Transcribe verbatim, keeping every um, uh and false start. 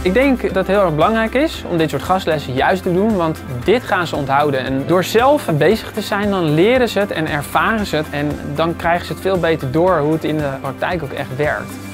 Ik denk dat het heel erg belangrijk is om dit soort gastlessen juist te doen, want dit gaan ze onthouden. En door zelf bezig te zijn, dan leren ze het en ervaren ze het en dan krijgen ze het veel beter door hoe het in de praktijk ook echt werkt.